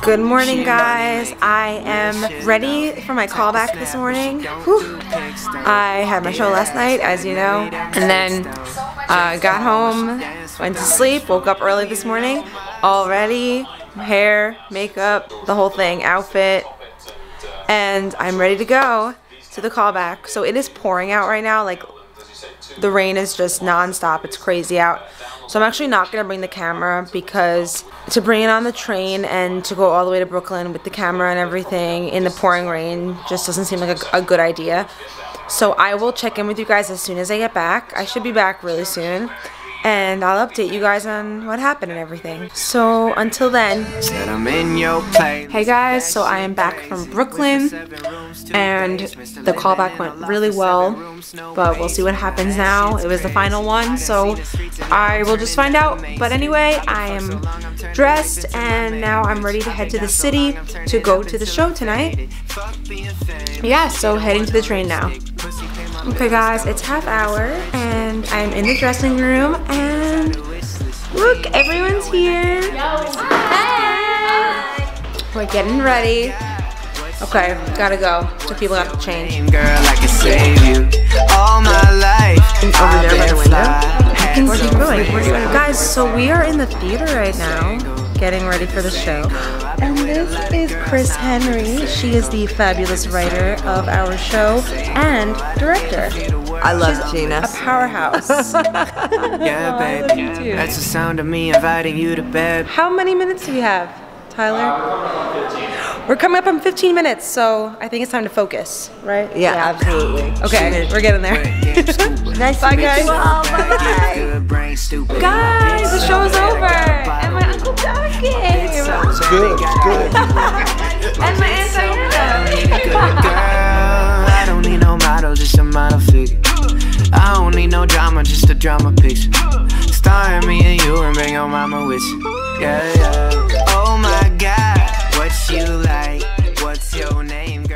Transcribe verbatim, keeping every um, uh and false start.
Good morning, guys. I am ready for my callback this morning. Whew. I had my show last night, as you know, and then uh, got home, went to sleep, woke up early this morning, all ready, hair, makeup, the whole thing, outfit, and I'm ready to go to the callback. So it is pouring out right now, like the rain is just non-stop. It's crazy out. So I'm actually not going to bring the camera because to bring it on the train and to go all the way to Brooklyn with the camera and everything in the pouring rain just doesn't seem like a, a good idea. So I will check in with you guys as soon as I get back. I should be back really soon. And I'll update you guys on what happened and everything. So until then, hey guys, so I am back from Brooklyn and the callback went really well, but we'll see what happens now. It was the final one, so I will just find out. But anyway, I am dressed and now I'm ready to head to the city to go to the show tonight. Yeah, so heading to the train now. Okay guys, it's half hour and I'm in the dressing room and look, everyone's here. Hi. We're getting ready. Okay, gotta go. The people have to change. Girl, I can save you all my life. Over there by the window. I can see going. Guys, so we are in the theater right now, getting ready for the show. And this is Chris Henry. She is the fabulous writer of our show and director. I love She's Gina. A powerhouse. Yeah, baby. That's the sound of me inviting you to bed. How many minutes do we have, Tyler? We're coming up on fifteen minutes, so I think it's time to focus, right? Yeah, yeah. Absolutely. Okay, we're getting there. Nice Bye, to meet guys. you all. Bye-bye. Guys, the show is over, and my Uncle John came. It's good, it's good. And my Aunt Diana. Girl, I don't need no model, just a model figure. I don't need no drama, just a drama picture. Starring me and you and bring your mama with you. Yeah, yeah. Oh my God, what you like? What's your name?